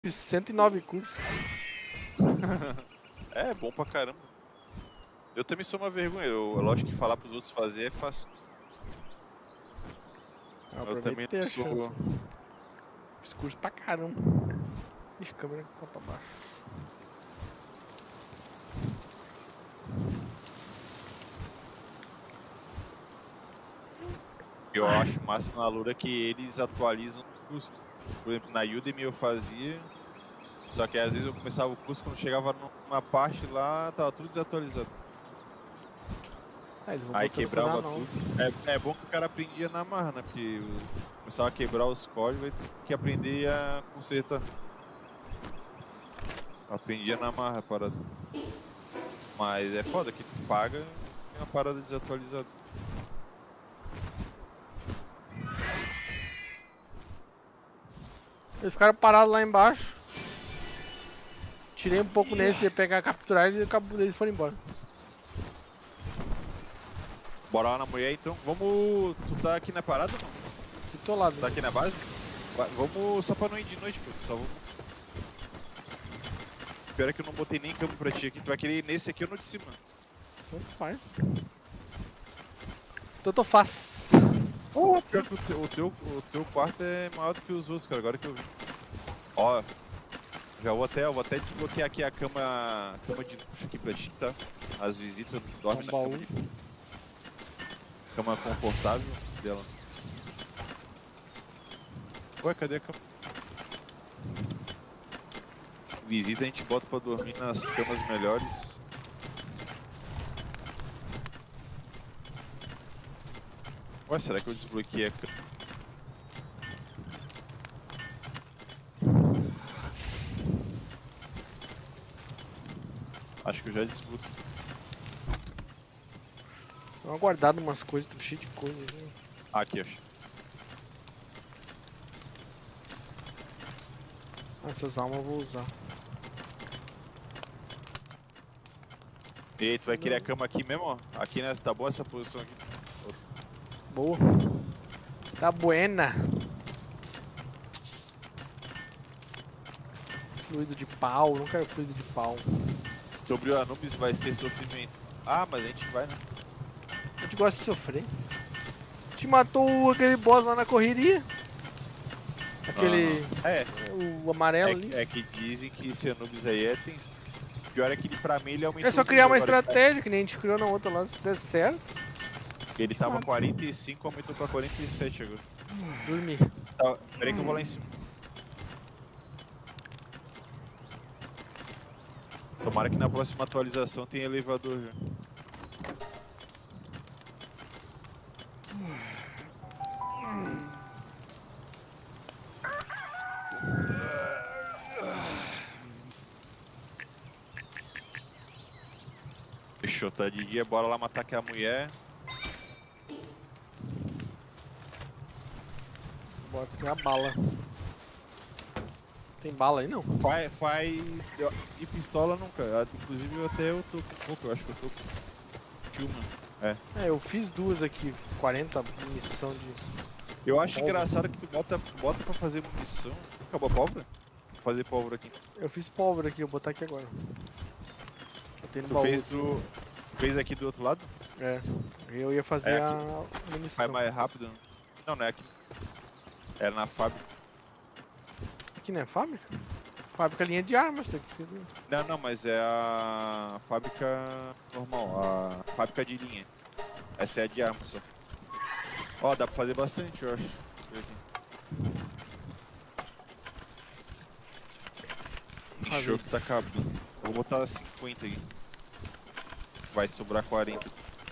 Fiz 109 cursos. É bom pra caramba. Eu também sou uma vergonha. Lógico que falar pros outros fazer é fácil. Eu também Aproveitei não a chance. sou. Fiz curso pra caramba. Ixi, a câmera tá pra baixo. Eu acho massa na Lura que eles atualizam o curso. Por exemplo, na Udemy eu fazia. Só que às vezes eu começava o curso, quando chegava numa parte lá, tava tudo desatualizado. Ah, eles vão Aí botando coisa quebrava nova. tudo. É bom que o cara aprendia na marra, né? Porque começava a quebrar os códigos e tinha que aprender a consertar. Aprendia na marra a parada. Mas é foda que tu paga e uma parada desatualizada. Eles ficaram parados lá embaixo. Tirei um pouco nesse, ia pegar, capturar e acabou, eles foram embora. Bora lá na mulher então. Vamos. Tu tá aqui na parada ou não? E tô lá. Tá aqui na base? Vamos só pra não ir de noite, pô. Só vamos. Pior é que eu não botei nem campo pra ti aqui. Tu vai querer ir nesse aqui ou no de cima? Tanto faz. Tanto faz. Oh, pior que o teu quarto é maior do que os outros, cara. Agora que eu vi. Ó, eu vou até desbloquear aqui a cama de luxo aqui pra ti, tá? As visitas dormem na baú. cama confortável dela. Ué, cadê a cama? Visita a gente bota pra dormir nas camas melhores. Ué, será que eu desbloqueei a cama? Acho que eu já desbloqueei. Dá uma guardada umas coisas, tô cheio de coisa. Né? Aqui, acho. Essas almas eu vou usar. E aí, tu vai querer a cama aqui mesmo, ó? Aqui, né? Tá boa essa posição aqui? Boa. Tá buena. Fluido de pau, não quero fluido de pau. Sobre o Anubis vai ser sofrimento. Ah, mas a gente vai, né? A gente gosta de sofrer. Te matou aquele boss lá na correria. Aquele. É. O amarelo ali. É que dizem que esse Anubis aí é tenso. Pior é que pra mim ele aumentou. É só criar uma estratégia que nem a gente criou na outra lá, se der certo. Ele tava 45, aumentou pra 47 agora. Dormir. Tá, peraí que eu vou lá em cima. Tomara que na próxima atualização tenha elevador já. Fechou, tá de dia, bora lá matar aquela mulher. Bota minha bala. Tem bala aí não? Faz. De pistola nunca. Inclusive eu tô com pouco, eu acho que eu tô com uma. É, eu fiz duas aqui, 40 munição de. Eu acho pólvora. engraçado que tu bota pra fazer munição. Acabou a pólvora? Vou fazer pólvora aqui. Eu fiz pólvora aqui, eu vou botar aqui agora. Botei no Tu baú. fez aqui do outro lado? É, eu ia fazer É a Vai munição. mais rápido. Não, não é aqui. É na fábrica. Aqui não é fábrica? Fábrica linha de armas, tem que ser. Não, mas é a fábrica normal, a fábrica de linha. Essa é a de arma só. Ó, dá pra fazer bastante, eu acho. Show que tá acabando. Vou botar 50 aqui. Vai sobrar 40.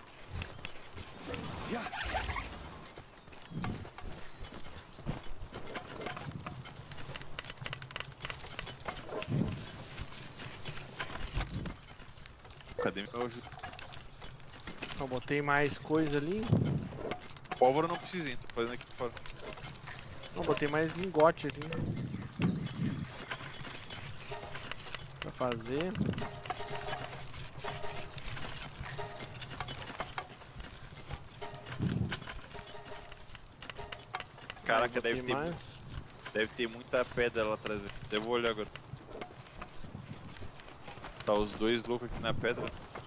Cadê meu ajuda? Eu botei mais coisa ali. Pólvora não precisa, tô fazendo aqui fora. Não, botei mais lingote ali. Pra fazer. Caraca, deve ter muita pedra lá atrás. Eu vou olhar agora. Tá os dois loucos aqui na pedra.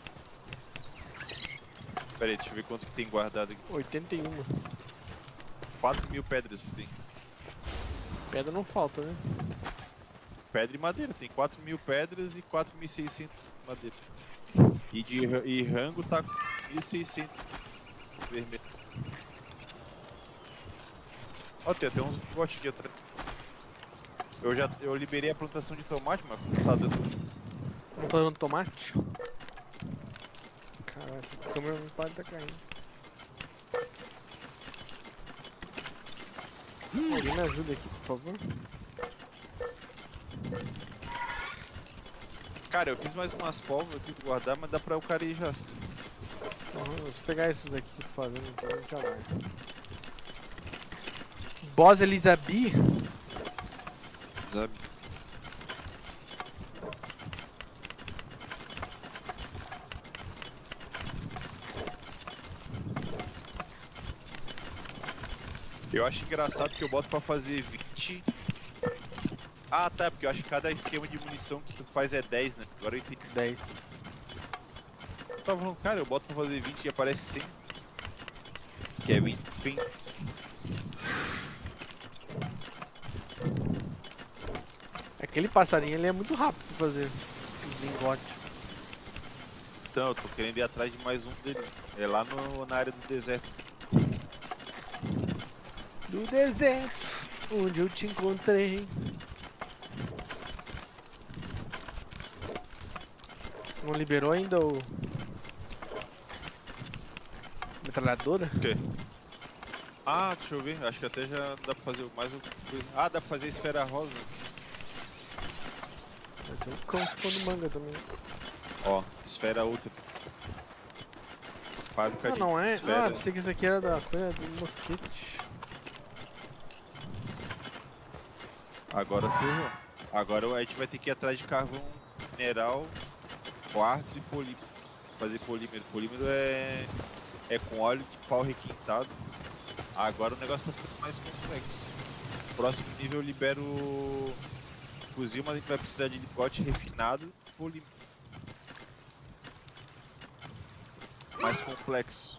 Pera aí, deixa eu ver quanto que tem guardado aqui. 81. 4.000 pedras tem. Pedra não falta, né? Pedra e madeira. Tem 4.000 pedras e 4.600 madeira. E rango tá 1.600 vermelho. Ó, tem até uns botes aqui atrás. Eu liberei a plantação de tomate, mas não tá dando. Não tá dando tomate? Caralho, essa câmera não pode tá caindo. Alguém me ajuda aqui, por favor? Cara, eu fiz mais umas pólvoras aqui pra guardar, mas dá pra o cara ir já. Deixa eu pegar esses daqui que eu tô fazendo, então a gente já vai. Boss Elizabeth? Sabe? Eu acho engraçado que eu boto pra fazer 20. Ah, tá, porque eu acho que cada esquema de munição que tu faz é 10, né? Agora eu entendi. 10. Eu tava falando, cara, eu boto pra fazer 20 e aparece 100. Que é 20 pins. Aquele passarinho ele é muito rápido pra fazer os lingotes. Então, eu tô querendo ir atrás de mais um deles. É lá na área do deserto. Do deserto, onde eu te encontrei. Não liberou ainda o... metralhadora? O quê? Ah, deixa eu ver. Acho que até já dá pra fazer mais um. Ah, dá pra fazer esfera rosa. Vai ser um cão chupando manga também. Ó, esfera outra. Fábrica Ah, de não é? esfera. Ah, pensei que isso aqui era da coisa do mosquete. Agora ferrou. Agora a gente vai ter que ir atrás de carvão mineral, quartzo e polímero. Fazer polímero. Polímero é com óleo de pau requintado. Agora o negócio tá ficando mais complexo. Próximo nível eu libero fuzil, mas a gente vai precisar de lingote refinado e polímero. Mais complexo.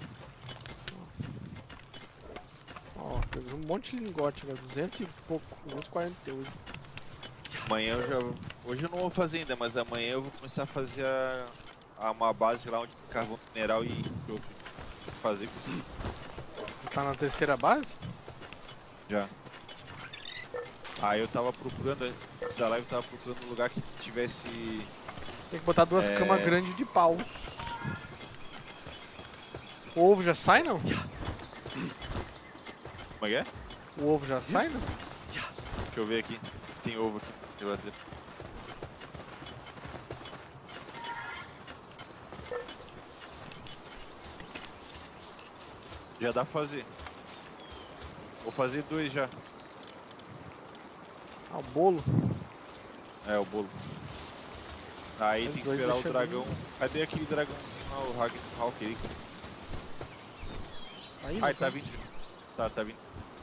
Ó, pegou um monte de lingote agora, 200 e pouco, 248. Amanhã eu já. Hoje eu não vou fazer ainda, mas amanhã eu vou começar a fazer uma base lá onde tem carvão mineral e eu fazer com isso. Tá na terceira base? Já. Aí eu tava procurando, antes da live eu tava procurando um lugar que tivesse. Tem que botar duas camas grandes de paus. O ovo já sai, não? Como é que é? O ovo já sai, não? Deixa eu ver aqui. Se tem ovo aqui na geladeira. Já dá pra fazer. Vou fazer 2 já. Ah, o bolo. É, o bolo. Aí Os tem que dois esperar o deixa dragão. bem. Cadê aquele dragãozinho lá, o Ragnarok aí? Aí, Ah, ele tá vindo. Tá vindo.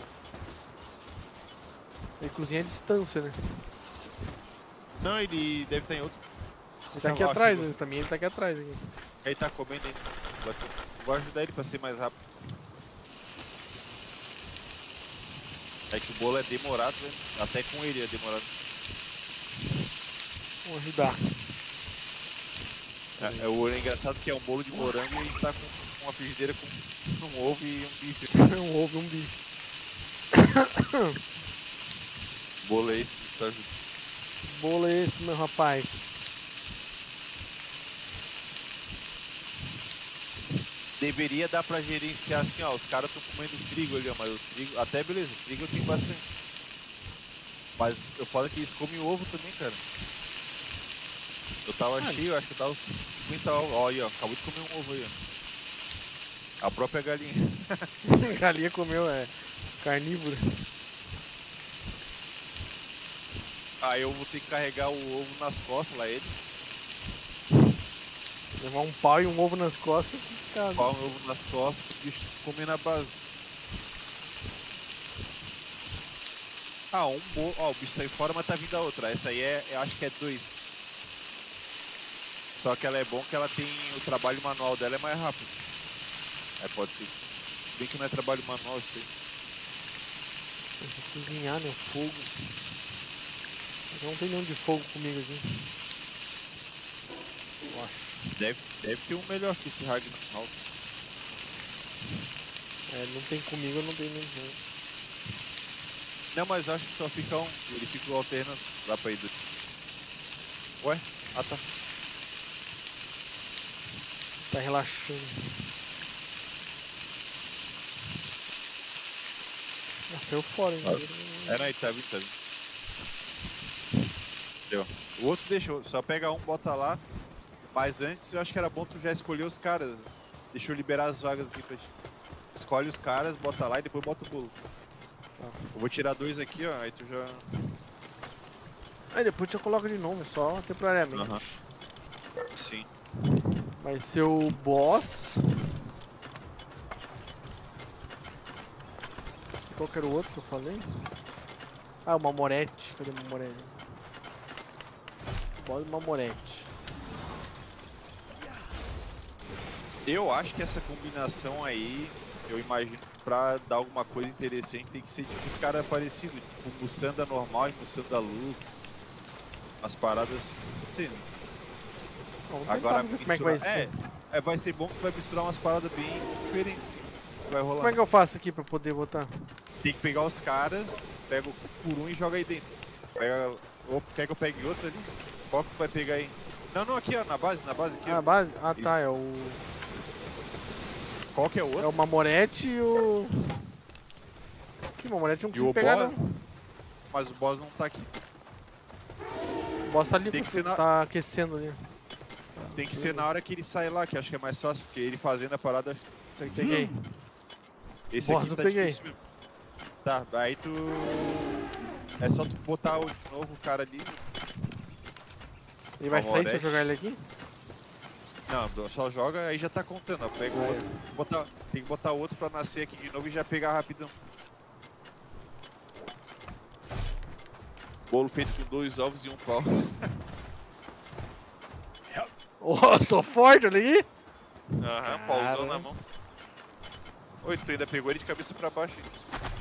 Ele cozinha a distância, né? Não, ele deve estar em outro. Ele tá aqui Eu atrás, acho. né? Também ele tá aqui atrás. Aqui. Ele tá comendo ainda. Vou ajudar ele pra ser mais rápido. É que o bolo é demorado, né? Até com ele é demorado. Vamos ajudar. O engraçado que é um bolo de morango e a gente tá com uma frigideira com um ovo e um bife. Um ovo e um bife. Bolo é esse que tá ajudando. Bolo é esse, meu rapaz. Deveria dar pra gerenciar assim, ó, os caras estão comendo trigo ali, ó, mas o trigo, até beleza, trigo eu tenho bastante. Mas eu falo que eles comem ovo também, cara. Eu tava cheio, acho que eu tava com 50 ovos, ó, aí ó, acabou de comer um ovo aí, ó. A própria galinha. Galinha comeu, é carnívoro. Aí eu vou ter que carregar o ovo nas costas lá, ele. Levar um pau e um ovo nas costas. Cara. Pau um ovo nas costas, pro bicho comer na base. Ah, ó, o bicho saiu fora, mas tá vindo a outra. Essa aí eu acho que é 2. Só que ela é bom que ela tem... O trabalho manual dela é mais rápido. É, pode ser. Bem que não é trabalho manual isso aí. Eu vou cozinhar, né? Fogo. Não tem nenhum de fogo comigo aqui. Eu acho. Deve ter um melhor que esse Ragnarok. É, não tem comigo, não tem nenhum. Não, mas acho que só fica um. Ele fica alternando. Dá pra ir do... Ué? Ah, tá. Tá relaxando. Ah, saiu fora, hein? É, não, aí tá vindo, tá vindo. Deu. O outro deixou, só pega um, bota lá. Mas antes eu acho que era bom tu já escolher os caras. Deixa eu liberar as vagas aqui pra ti. Escolhe os caras, bota lá e depois bota o bolo. Tá. Eu vou tirar 2 aqui, ó, aí tu já... Aí depois você coloca de novo, só temporariamente. Aham. Sim. Vai ser o boss. Qual que era o outro que eu falei? Ah, o Mamorete. Cadê o Mamorete? Boss do Mamorete. Eu acho que essa combinação aí, eu imagino que pra dar alguma coisa interessante tem que ser tipo os caras parecidos, tipo Mussanda normal e Mussanda Lux. As paradas, sim. Vamos Agora ver como é que vai ser. vai ser bom que vai misturar umas paradas bem diferentes, sim. Vai rolar. Como é que eu faço aqui pra poder botar? Tem que pegar os caras, pega o por um e joga aí dentro. Pega. Ou quer que eu pegue outro ali? Qual que tu vai pegar aí? Não, aqui ó, na base aqui. Ah, ó. a base? Ah, Isso. tá, é o... Qual que é o É outro? o Mamorete e o... Que Mamorete não E o consigo pegar, boss? não. Mas o boss não tá aqui. O boss tá ali, Tem que ser na- tá aquecendo ali. Tem que ser na hora que ele sai lá, que acho que é mais fácil, porque ele fazendo a parada. Acho que tá Peguei. Esse Boss aqui eu tá peguei. difícil mesmo. Tá, aí tu. É só tu botar de novo o cara ali. Ele vai sair se eu Mamorete. jogar ele aqui? Não, só joga, aí já tá contando, ó. Pega o Aí. outro. Tem que botar o outro pra nascer aqui de novo e já pegar rapidão. Bolo feito com 2 ovos e 1 pau. Oh, sou forte, olha aí. Aham, pauzão na mão. Oi, tu ainda pegou ele de cabeça pra baixo. Hein?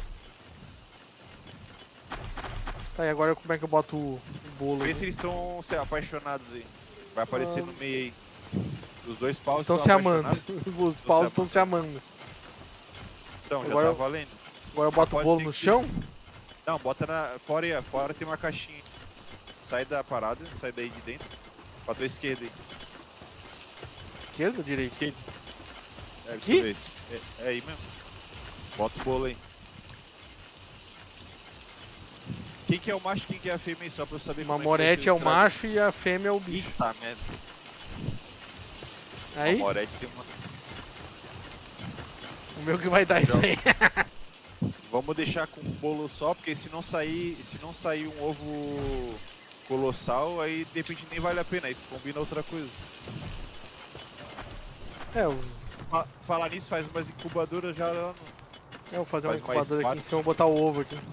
Tá, e agora como é que eu boto o bolo? Vê Aí? se eles estão apaixonados aí. Vai aparecer no meio aí. Os 2 paus Estão se amando. apaixonados. Os paus estão se amando. Então, já Agora tá eu- valendo. Agora eu boto o Pode bolo ser no que chão? Não, bota na. Fora aí, fora tem uma caixinha. Sai da parada, sai daí de dentro. Pra tua esquerda aí. Esquerda ou direita? Esquerda. É, Aqui? deixa eu ver. É aí mesmo. Bota o bolo aí. Quem que é o macho e quem que é a fêmea aí, só pra eu saber O como Mamorete é o é que vai ser macho e a fêmea é o bicho. Eita merda. Aí, O Mamorete tem uma... o meu que vai dar isso aí. Vamos deixar com um bolo só, porque se não sair um ovo colossal, aí de repente nem vale a pena, aí combina outra coisa. É, eu Falar nisso, faz umas incubadoras já lá no... vou fazer uma Faz mais incubadora aqui, quatro, em cima eu cinco. vou botar o ovo aqui.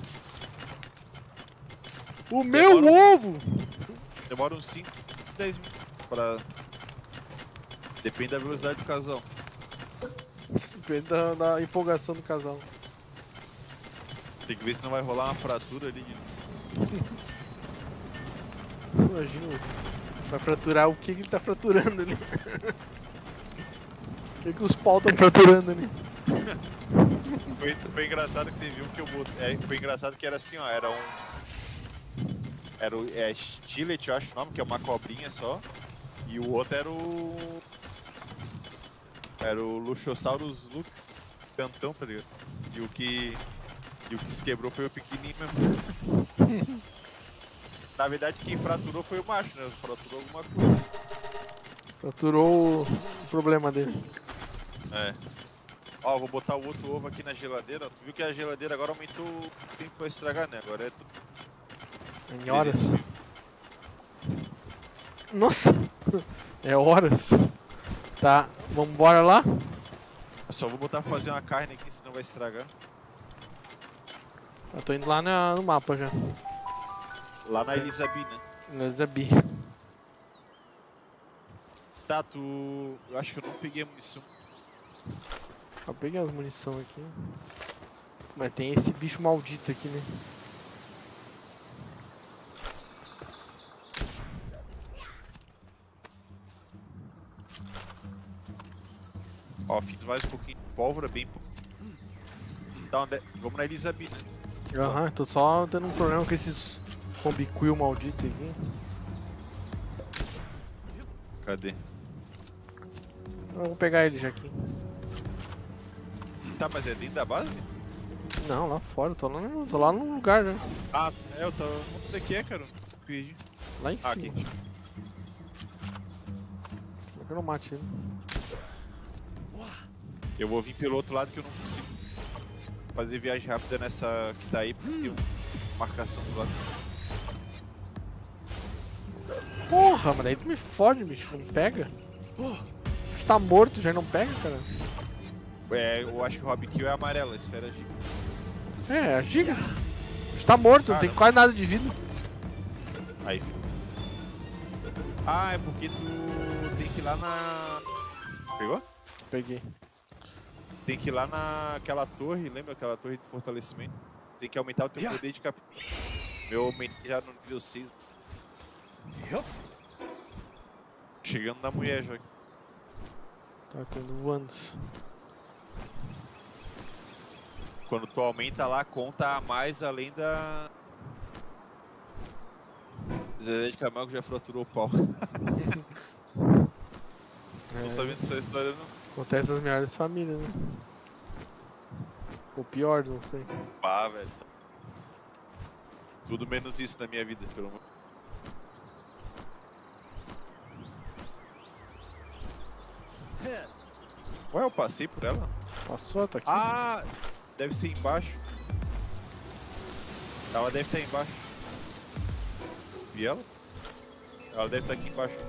O meu ovo! Demora uns 5, 10 minutos pra... Depende da velocidade do casal. Depende da empolgação do casal. Tem que ver se não vai rolar uma fratura ali. Imagina, vai fraturar o que ele tá fraturando ali. O que os pau estão fraturando ali? Foi engraçado que teve um que eu botei. Foi engraçado que era assim, ó. Era um. Era o Stilet, eu acho o nome, que é uma cobrinha só. E o outro era o. Era o Luxosaurus Lux, cantão, tá ligado? E o que se quebrou foi o pequenininho mesmo. Na verdade, quem fraturou foi o macho, né? Fraturou alguma coisa. Fraturou o problema dele. É. Ó, vou botar o outro ovo aqui na geladeira. Tu viu que a geladeira agora aumentou o tempo pra estragar, né? Agora é tudo. Em horas. 300 mil. Nossa! É horas. Tá, vambora lá? Eu só vou botar pra fazer uma carne aqui, senão vai estragar. Eu tô indo lá no mapa já. Lá na Elisabina. Elizabeth. Tá, tu... Eu acho que eu não peguei a munição. Eu peguei as munição aqui. Mas tem esse bicho maldito aqui, né? Ó, fiz mais um pouquinho de pólvora, bem pouco. Tá, onde é? Vamos na Elisabina. Aham, tô só tendo um problema com esses combiquill maldito aqui. Cadê? Eu vou pegar ele já aqui. Tá, mas é dentro da base? Não, lá fora, tô lá no lugar já. Ah, é, eu tava... Onde é que é, cara? Perdi. Lá em Ah, cima. aqui. Como é que eu não mate ele? Eu vou vir pelo outro lado que eu não consigo fazer viagem rápida nessa que tá aí, porque tem uma marcação do lado. Porra, mano, aí tu me fode, bicho, não pega? Tu tá morto, já não pega, cara? É, eu acho que o Hobby Kill é amarela, a esfera giga. É, a giga. Tu tá morto, não tem quase nada de vida. Aí fica. Ah, é porque tu tem que ir lá na... Pegou? Peguei. Tem que ir lá naquela torre, lembra aquela torre de fortalecimento? Tem que aumentar o teu poder de captura. Meu aumentei já no nível 6. Chegando na mulher já. Tá tendo voando. Quando tu aumenta lá, conta a mais além da... Zezé de Camargo já fraturou o pau. Não sabendo dessa história não. Acontece nas melhores famílias, né? Ou pior, não sei. Pá, velho. Tudo menos isso na minha vida, pelo amor. Ué, eu passei por ela? Passou, tá aqui. Ah, deve ser embaixo. Ela deve estar embaixo. Vi ela? Ela deve estar aqui embaixo.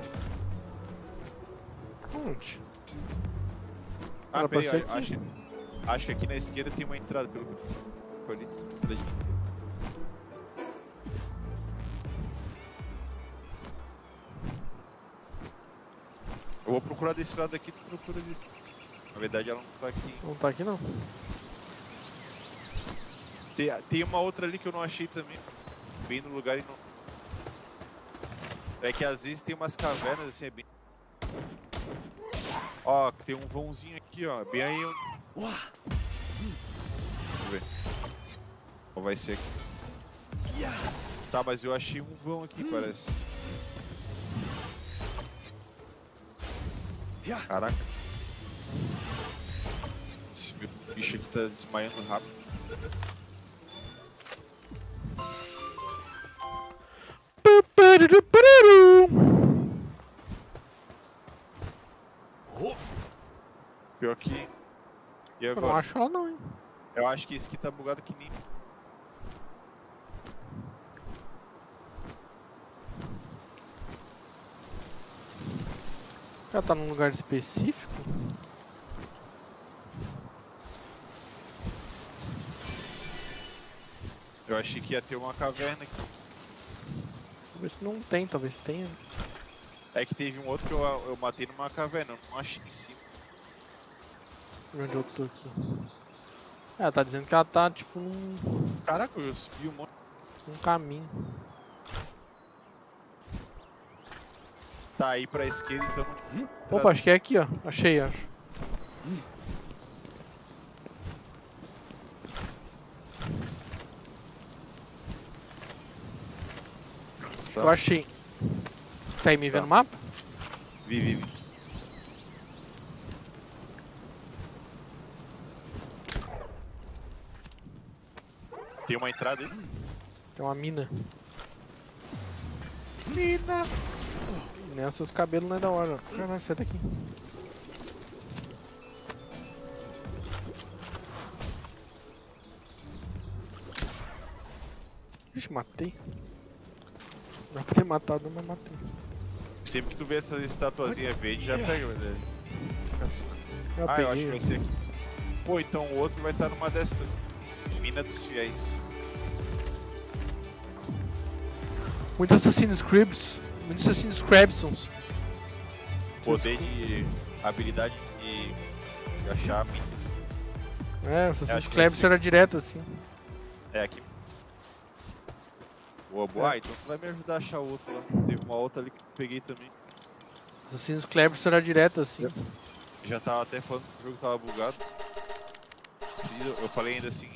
Onde? Ah, Ela peraí, passou aqui. acho que aqui na esquerda tem uma entrada, pelo que eu ali. Eu vou procurar desse lado aqui, tu procura ali. Na verdade ela não tá aqui. Não tá aqui não. Tem uma outra ali que eu não achei também. Bem no lugar e não... É que às vezes tem umas cavernas assim, é bem... Ó, tem um vãozinho aqui, ó. Bem aí onde... Vamos ver. Qual vai ser aqui? Tá, mas eu achei um vão aqui, parece. Caraca. Esse meu bicho aqui tá desmaiando rápido. Pior que... E Eu agora? não acho ela não, hein. Eu acho que esse aqui tá bugado que nem... Ela tá num lugar específico? Eu achei que ia ter uma caverna aqui. Talvez não tem, talvez tenha. É que teve um outro que eu matei numa caverna, eu não achei em cima. Onde eu tô aqui? Ela tá dizendo que ela tá tipo num Caraca, eu subi um monte. caminho. Tá aí pra esquerda, então... Opa, acho que é aqui, ó. Achei, acho. Tá. Eu achei. Tá aí me vendo Tá. no mapa? Vi. Tem uma entrada aí? Tem uma mina. Mina! Nessa os cabelos não é da hora. Caralho, sai daqui. Ixi, matei. Não pra ter matado, mas matei. Sempre que tu vê essa estatuazinha verde, já pega, velho. Eu Ah, peguei. eu acho que vai ser aqui. Pô, então o outro vai estar numa desta. Mina dos Fiéis. Muito Assassin's Creed. Muito Assassin's Creed. Poder de habilidade de achar minas. É, o Assassin's acho que vai Creed ser. era direto assim. É aqui. Boa, boa. É. Ah, então tu vai me ajudar a achar outro lá. Teve uma outra ali que eu peguei também. Assassin's Creed era direto assim. Já tava até falando que o jogo tava bugado. Eu falei ainda assim.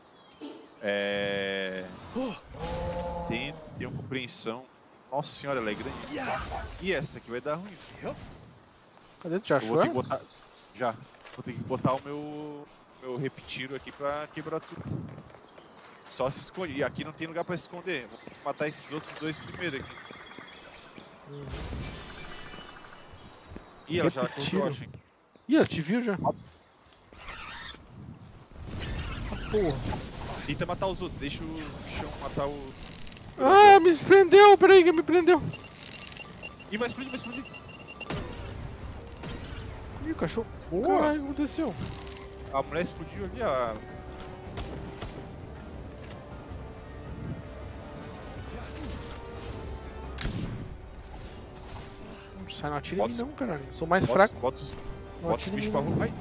Tem uma compreensão. Nossa senhora, ela é grande. E essa aqui vai dar ruim. Cadê? Tu já Eu vou achou? ter que botar. Já. Vou ter que botar o meu repetiro aqui pra quebrar tudo. Só se esconde. E aqui não tem lugar pra esconder. Vou matar esses outros dois primeiro aqui. Ih, ela já Repetiro. cortou, acho. Ih, ela te viu já. Ah, porra. Tenta matar os outros. Deixa os bichão matar o. Ah, me prendeu. Peraí que me prendeu. Ih, vai explodir, vai explodir. Ih, o cachorro. Boa. Caralho, o que aconteceu? A mulher explodiu ali, ó. Não sai, não atira em Bota mim os- não, caralho. Sou mais fraco. Bota os Não atira em bichos mim pra não. rolar. Ai.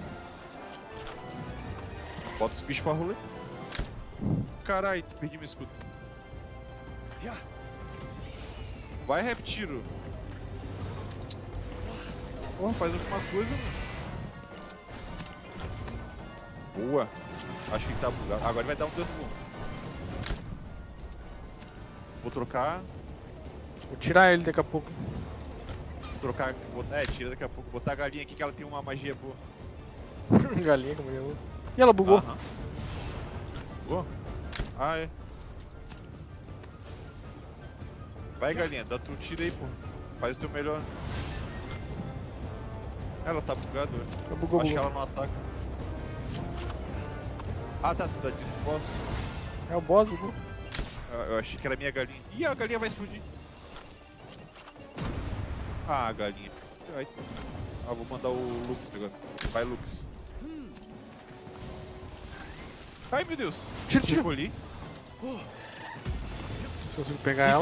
Bota os bichos pra rolar. Caralho, perdi meu escudo. Vai, Reptiro. Porra, faz alguma coisa, mano. Boa. Acho que ele tá bugado. Agora ele vai dar um dano bom. Vou trocar. Vou tirar ele daqui a pouco. Vou trocar. Tira daqui a pouco. Botar a galinha aqui que ela tem uma magia boa. Galinha, como eu. E ela bugou. Aham. Bugou? Ah, é. Vai, galinha, dá tu tiro aí, pô. Faz o teu melhor. Ela tá bugada, velho. Ela bugou, Acho que bugou. ela não ataca. Ah, tá, tu tá dizendo boss. É o boss, bugou. Eu achei que era minha galinha. Ih, a galinha vai explodir. Ah, galinha. Ai. Ah, vou mandar o Lux agora. Vai, Lux. Ai, meu Deus. Tira, tira. Recolhi. Se consigo pegar ela.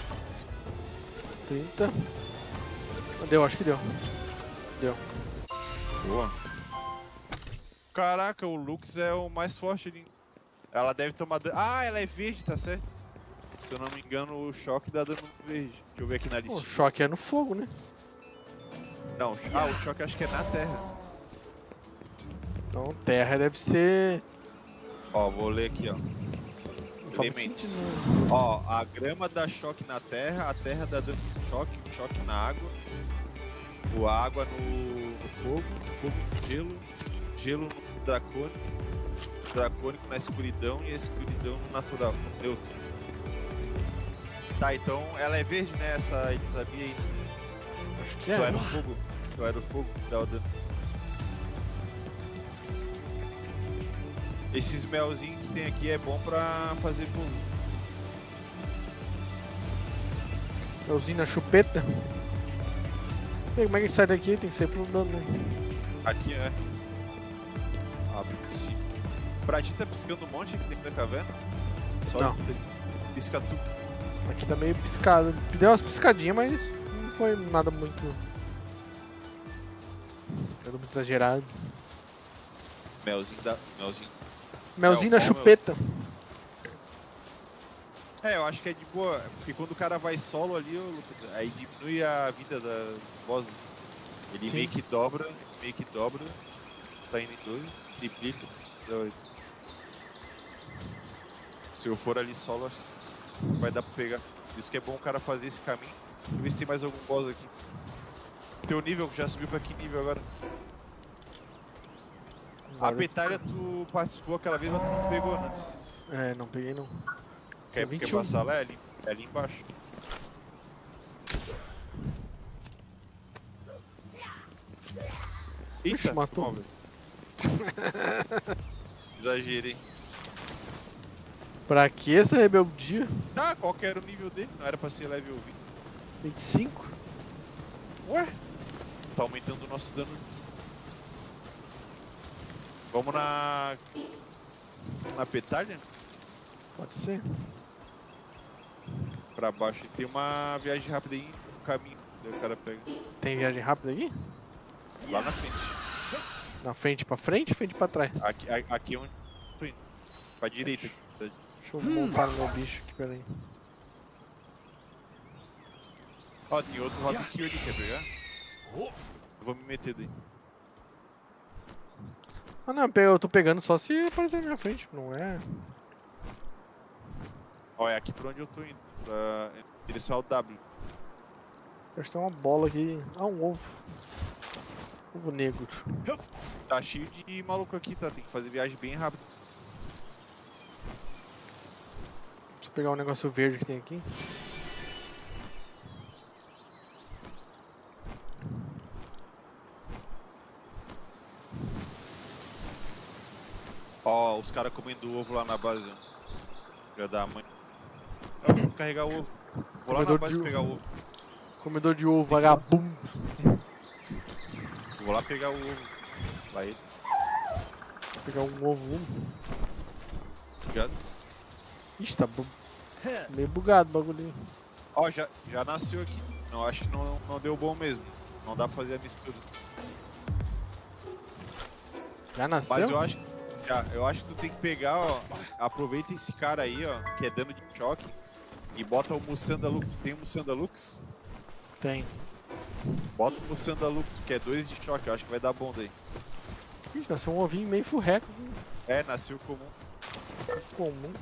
30. Deu, acho que deu. Deu. Boa. Caraca, o Lux é o mais forte ali. Ela deve tomar dano. Ah, ela é verde, tá certo? Se eu não me engano, o choque dá dano verde. Deixa eu ver aqui na Pô, lista. o choque é no fogo, né? Não, o choque acho que é na terra. Então terra deve ser. Ó, vou ler aqui, ó. Não faz Elementos. sentido, né? Ó, a grama dá choque na terra, a terra dá dano choque, choque na água, a água no fogo no gelo, gelo no dracônico, dracônico na escuridão e a escuridão no natural, no neutro. Tá, então ela é verde, né, essa Elisabia aí. Acho que é. Então é no fogo. Então é no fogo que dá o dano. Esses melzinhos que tem aqui é bom pra fazer bolo. É usina chupeta. E aí, como é que a gente sai daqui? Tem que sair pro dano, né? Aqui é. Abre sim. Pra ti tá piscando um monte aqui dentro da caverna? Só Não. pisca tudo. Aqui tá meio piscado. Deu umas piscadinhas, mas não foi nada muito. Nada muito exagerado. Melzinho da. Melzinho. Melzinho da qual chupeta. É, eu acho que é de boa, porque quando o cara vai solo ali, ô, Lucas, aí diminui a vida da boss. Ele Sim. meio que dobra, tá indo em dois, triplica. Se eu for ali solo, acho que vai dar pra pegar. Por isso que é bom o cara fazer esse caminho. Deixa eu ver se tem mais algum boss aqui. Teu nível já subiu pra que nível agora? A Agora- petalha tu participou aquela vez, mas tu não pegou, né? É, não peguei não. Quer 21. passar lá? É ali embaixo. Ixi, Eita, matou. ó, velho. Exagerei. Pra que essa rebeldia? Tá, qual que era o nível dele? Não era pra ser level 20. 25? Ué? Tá aumentando o nosso dano. Vamos na petalha? Pode ser. pra baixo. Tem uma viagem rápida aí no caminho. Daí o cara pega. Tem viagem rápida aqui? Lá na frente. Na frente pra frente, frente pra trás? Aqui é onde tô indo. Pra direita aqui. Deixa eu montar no meu bicho aqui, peraí. Ó, tem outro rocket ali, quer pegar? Eu vou me meter daí. Ah não, eu tô pegando só se aparecer na minha frente, não é? Ó, é aqui por onde eu tô indo. Pra direção ao W. Acho que tem uma bola aqui. Ah, um ovo. Ovo negro. Tá cheio de maluco aqui, tá? Tem que fazer viagem bem rápido. Deixa eu pegar um negócio verde que tem aqui. Ó, os caras comendo ovo lá na base, ó. Já dá a mãe. Eu vou carregar o ovo. Vou lá na Comedor base de pegar o ovo. Comedor de ovo, vagabundo. Vou lá pegar o ovo. Lá ele. Vou pegar um ovo. Ligado? Ixi, tá meio bugado o bagulho. Ó, já nasceu aqui. Não, acho que não deu bom mesmo. Não dá pra fazer a mistura. Já nasceu? Mas eu acho que tu tem que pegar, ó. Aproveita esse cara aí, ó, que é dano de choque. E bota o Mussanda Lux. Tu tem o Mussanda Lux? Tem. Bota o Mussanda Lux, que é 2 de choque. Eu acho que vai dar bom daí. Ixi, nasceu um ovinho meio furreco. É, nasceu comum. Comum.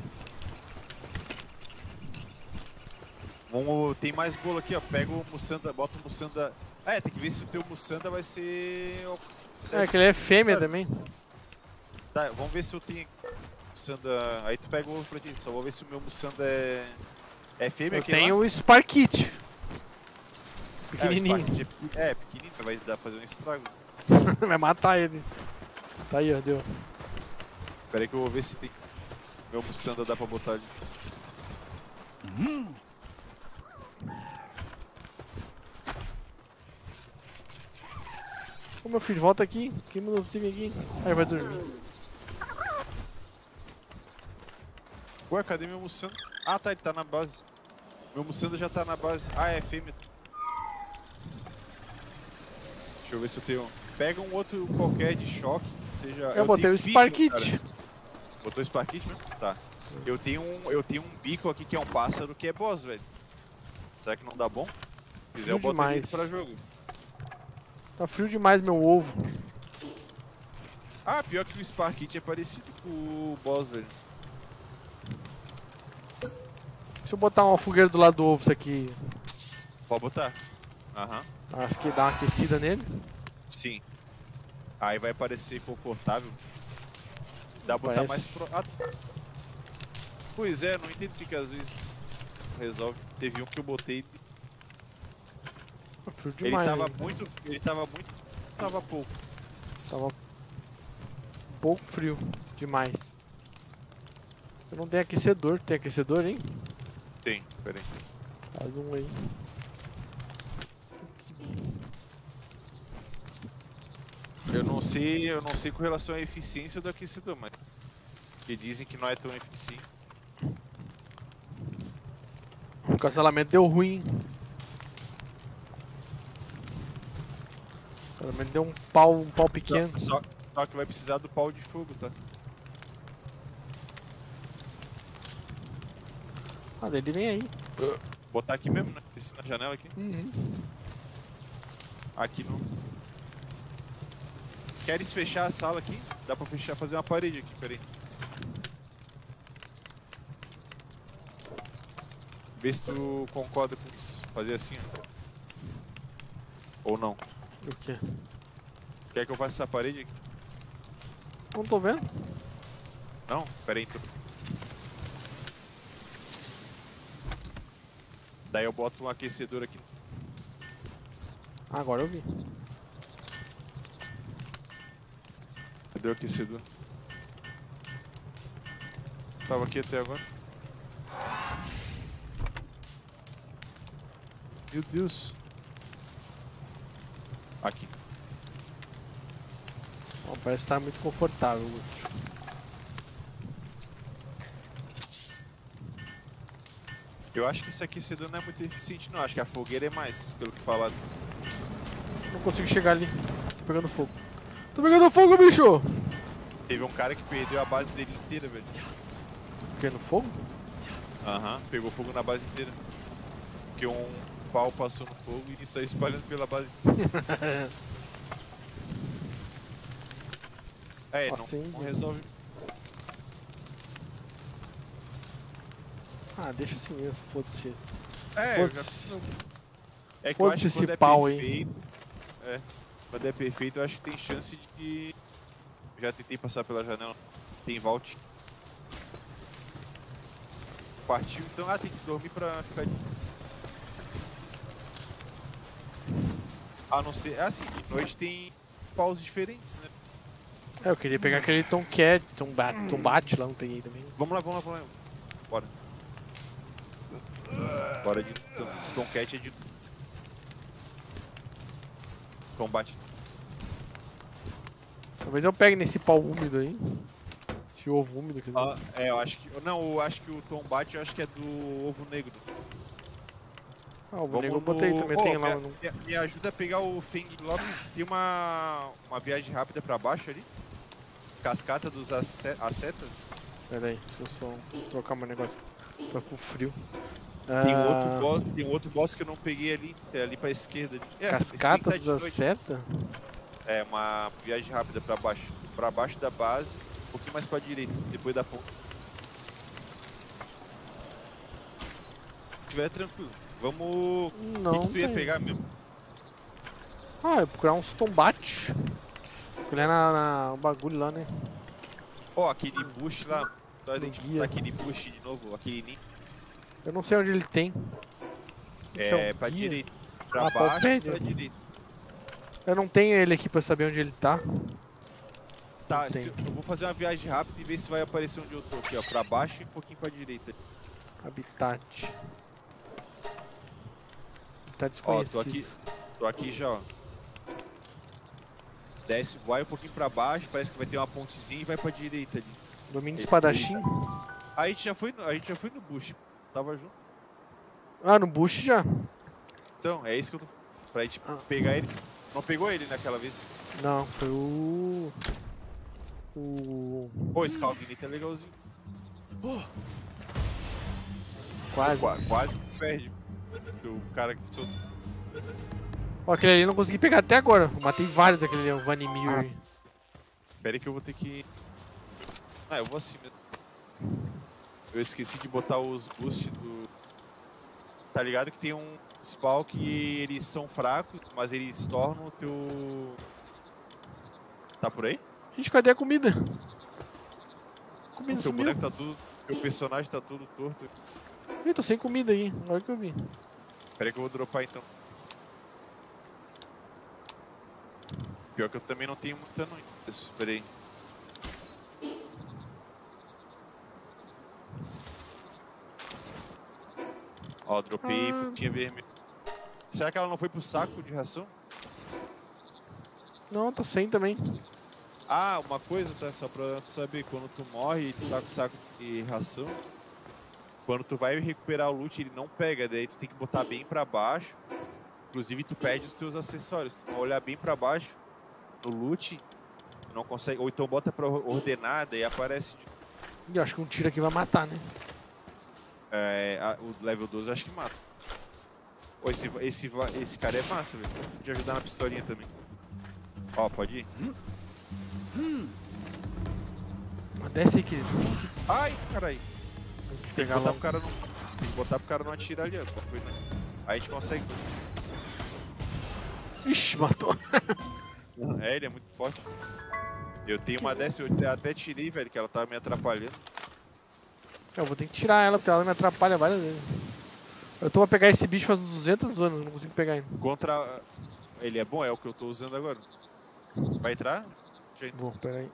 Tem mais bolo aqui, ó. Pega o Mussanda, bota o Mussanda. É, tem que ver se o teu Mussanda vai ser. É, que ele é fêmea também. Tá, vamos ver se eu tenho Mussanda. Aí tu pega o ovo pra ti. Só vou ver se o meu Mussanda é fêmea. Eu tenho o Sparkit. O Pequenininho. Sparkit é pequenininho, vai dar pra fazer um estrago. Vai matar ele. Tá aí, ó, deu. Pera aí que eu vou ver se tem. Meu Mussanda dá pra botar ali. Ô meu filho, volta aqui. Quem mandou você vir aqui? Aí vai dormir. Ué, cadê meu Mussanda? Ah tá, ele tá na base. Meu Mussanda já tá na base. Ah, é fêmea. Deixa eu ver se eu tenho. Pega um outro qualquer de choque. Seja. Eu botei o tenho Sparkit. cara. Botou o Sparkit mesmo? Tá. Eu tenho um bico aqui que é um pássaro que é boss, velho. Será que não dá bom? Se quiser eu boto demais. ele pra jogo. Tá frio demais meu ovo. Ah, pior que o Sparkit é parecido com o boss, velho. Se eu botar uma fogueira do lado do ovo, isso aqui. Pode botar. Aham. Acho que dá uma aquecida nele. Sim. Aí vai parecer confortável. Dá pra botar mais pro. Ah. Pois é, não entendo porque às vezes resolve. Teve um que eu botei. Tá frio demais. Ele tava muito. Tava pouco. Tava um pouco frio demais. Eu não tenho aquecedor. Tem aquecedor, hein? Tem, pera aí. Faz um aí. Eu não sei com relação à eficiência do aquecedor, mas. Porque dizem que não é tão eficiente. O cancelamento deu ruim. O cancelamento deu um pau pequeno. Só que vai precisar do pau de fogo, tá? Ah, ele vem aí. Botar aqui mesmo, né? Esse na janela aqui. Uhum. Aqui não. Queres fechar a sala aqui? Dá pra fechar, fazer uma parede aqui, peraí. Vê se tu concorda com isso. Fazer assim, ó. Ou não. O quê? Quer que eu faça essa parede aqui? Não tô vendo. Não? Peraí, então. Daí eu boto um aquecedor aqui. Agora eu vi. Cadê o aquecedor? Tava aqui até agora. Meu Deus. Aqui. Bom, parece estar muito confortável. Eu acho que esse aquecedor não é muito eficiente, não. Acho que a fogueira é mais, pelo que falado. Não consigo chegar ali. Tô pegando fogo. Tô pegando fogo, bicho! Teve um cara que perdeu a base dele inteira, velho. O que? No fogo? Aham, pegou fogo na base inteira. Porque um pau passou no fogo e saiu espalhando pela base. É, Acende. não resolve. Ah, deixa assim mesmo, foda-se isso. É, eu já Foda-se. é que eu acho que Foda-se quando esse é pau aí. perfeito. É, quando é perfeito, eu acho que tem chance de que. Já tentei passar pela janela. Tem vault. Partiu, então tem que dormir pra ficar de. A não ser. Assim, de noite tem paus diferentes, né? É, eu queria pegar aquele Tomcat, Tombat lá, não peguei também. Vamos lá, vamos lá, vamos lá. Bora. Bora de. Tomcat é de. Combate. Talvez eu pegue nesse pau úmido aí. Esse ovo úmido que Eu acho que. Não, eu acho que o Tombat eu acho que é do ovo negro. Ah, o negro eu botei também, tem lá. Me ajuda a pegar o Feng logo. Tem uma viagem rápida pra baixo ali. Cascata dos Ascetas. Pera aí, deixa eu só trocar meu negócio. Tá com frio. Tem um outro boss que eu não peguei ali. É ali pra esquerda. Cascata dos Ascetas? É, uma viagem rápida pra baixo. Pra baixo da base, um pouquinho mais pra direita, depois da ponta. Se tiver tranquilo. Vamos. Não. O que tu ia pegar mesmo? Ah, eu ia procurar uns tombates. Olhar no bagulho lá, né? Ó, aquele bush lá. Só guia. aquele bush de novo, aquele ninho. Eu não sei onde ele tem. É, pra guia? direita. Pra baixo e pra direita. Eu não tenho ele aqui pra saber onde ele tá. Tá, eu vou fazer uma viagem rápida e ver se vai aparecer onde eu tô aqui, ó. Pra baixo e um pouquinho pra direita. Habitat. Tá desconhecido. Ó, tô aqui já, ó. Desce, vai um pouquinho pra baixo, parece que vai ter uma pontezinha e vai pra direita ali. Domínio espadachim? A gente já foi no bush. Tava junto. Ah, no bush já? Então, é isso que eu tô falando. Pra gente pegar ele. Não pegou ele naquela vez? Não, foi o... Pô, esse Calvinite é legalzinho. Quase que perde. O cara que soltou. Ó, aquele ali eu não consegui pegar até agora. Eu matei vários daquele ali, o Vanimir aí. Pera aí que eu vou ter que... Ah, eu vou assim mesmo. Eu esqueci de botar os boosts do... Tá ligado que tem um spawn que eles são fracos, mas eles tornam o teu... Tá por aí? Gente, cadê a comida? Comida Teu sumiu. boneco tá tudo... Teu personagem tá todo torto. Ih, tô sem comida aí, olha que eu vi. Pera aí que eu vou dropar então. Pior que eu também não tenho muita não. Espera aí. Ó, dropei frutinha vermelha. Será que ela não foi pro saco de ração? Não, tô sem também. Ah, uma coisa, tá? Só pra tu saber, quando tu morre e tu tá com saco de ração, quando tu vai recuperar o loot, ele não pega, daí tu tem que botar bem pra baixo. Inclusive tu perde os teus acessórios. Tu vai olhar bem pra baixo no loot, tu não consegue. Ou então bota pra ordenada e aparece. E eu acho que um tiro aqui vai matar, né? O level 12 acho que mata. Pô, esse cara é massa, velho. Pode ajudar na pistolinha também. Ó, pode ir. Mas desce aí, querido. Ai, caralho. Tem que botar lá. pro cara não. Tem que botar pro cara não atirar ali, ó. Aí a gente consegue. Ixi, matou. É, ele é muito forte. Eu tenho uma dessa, eu até tirei, velho, que ela tava me atrapalhando. Eu vou ter que tirar ela, porque ela me atrapalha várias vezes. Eu tô pra pegar esse bicho faz uns 200 anos, não consigo pegar ainda. Contra... Ele é bom, é o que eu tô usando agora. Vai entrar? Vou, pera aí.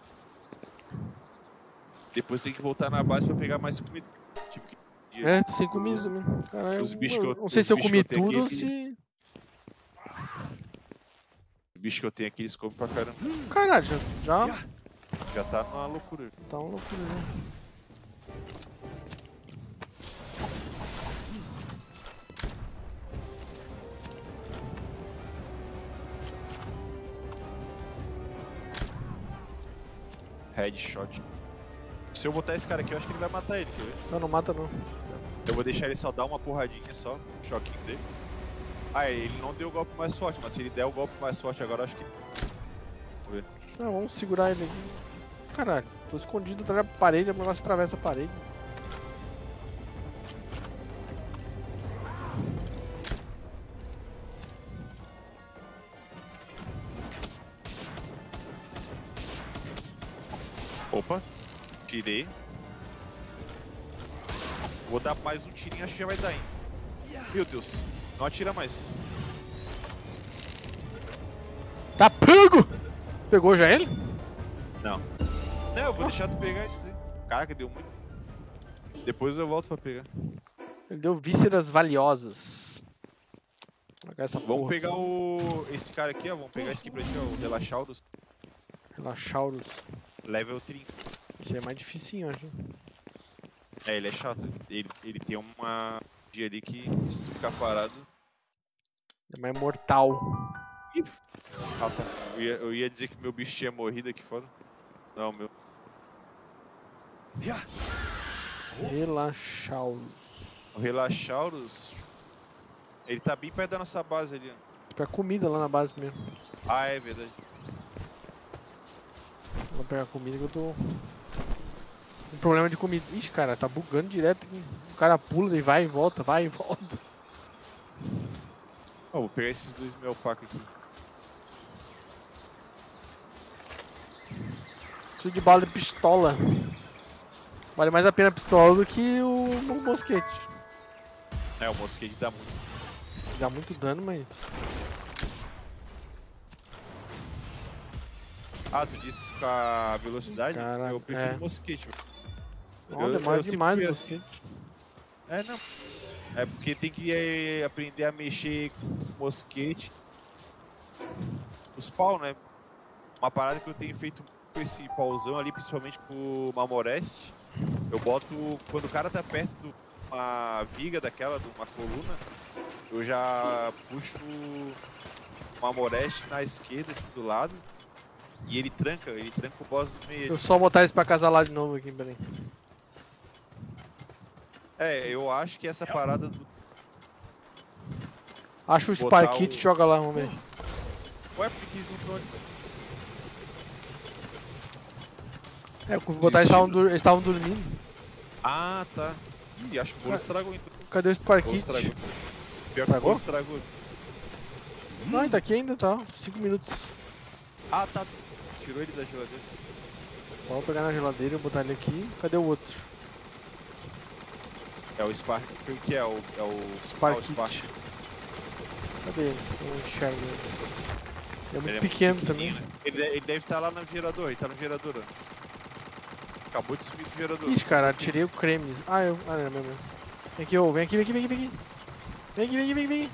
Depois tem que voltar na base pra pegar mais comida. Tipo, É, tô sem comida também. Caralho, os bichos que eu, não sei se eu comi que eu tudo ou aqui, se... Os bichos que eu tenho aqui, eles comem pra caramba. Caralho, já Já tá numa loucura. tá uma loucura, né? Headshot. Se eu botar esse cara aqui, eu acho que ele vai matar ele, quer ver? Não, não mata não. Eu vou deixar ele só dar uma porradinha só, um choquinho dele. Ah, ele não deu o golpe mais forte, mas se ele der o golpe mais forte agora, eu acho que... Vamos ver. Não, vamos segurar ele aqui. Caralho, tô escondido atrás da parede, o negócio atravessa a parede. Opa, tirei. Vou dar mais um tirinho, acho que já vai dar, hein. Meu Deus, não atira mais. Tá pego! Pegou já ele? Não. Não, eu vou deixar tu pegar esse. Caraca, deu muito. Depois eu volto pra pegar. Ele deu vísceras valiosas. Vou pegar essa Vamos porra pegar aqui. esse cara aqui, ó. Vamos pegar esse aqui pra ti, ó. O Relaxaurus. Relaxaurus. Level 30. Esse aí é mais dificinho, acho. É, ele é chato. Ele tem uma dia ali que, se tu ficar parado... É mais mortal. Ih. Ah, tá. Eu ia dizer que meu bicho tinha morrido aqui fora. Não, meu... Relaxaurus. O Relaxaurus... Ele tá bem perto da nossa base ali, ó. Pega comida lá na base mesmo. Ah, é verdade. Vou pegar comida que eu tô... Um problema de comida. Ixi, cara, tá bugando direto aqui. O cara pula e vai e volta, vai e volta. Ó, vou pegar esses dois Melpac aqui. Preciso de bala de pistola. Vale mais a pena a pistola do que o mosquete. É, o mosquete dá muito. Dá muito dano, mas... Ah, tu disse com a velocidade? Caraca, Eu prefiro é. o mosquete. Não, demora sempre demais fui o assim. mosquete. É, não. É porque tem que aprender a mexer com o mosquete. Os pau, né? Uma parada que eu tenho feito com esse pauzão ali, principalmente com o Mamoreste. Eu boto, quando o cara tá perto de uma viga daquela, de uma coluna, eu já puxo o Mamoreste na esquerda, assim, do lado. E ele tranca o boss no meio. Eu só botar isso pra casalar de novo aqui, peraí. É, eu acho que essa parada do... Acha o Botar Spark Kit o- e joga lá, vamos ver. Ué, por que eles não estão ali? É, eu vou botar, eles estavam dormindo. Ah, tá. Ih, acho que o bolo estragou então. Cadê o Spark O bolo Kit? estragou. Pior que o Estragou? bolo estragou. Não, ele tá aqui ainda, tá. 5 minutos. Ah, tá. Tirou ele da geladeira. Vamos pegar na geladeira e botar ele aqui. Cadê o outro? É o Spark. O que é? É o Spark ah, o Spark. Kit. Cadê ele? Eu não enxergo ele. Ele é muito Ele pequeno pequenininho, também. né? Ele deve estar lá no gerador. Ele tá no gerador. Ó. Acabou de subir do gerador. Ixi, cara, tirei o creme. Ah, não, é mesmo. Vem aqui, ô. Vem aqui, vem aqui, vem aqui, vem aqui. Vem aqui, vem aqui, vem aqui, vem aqui.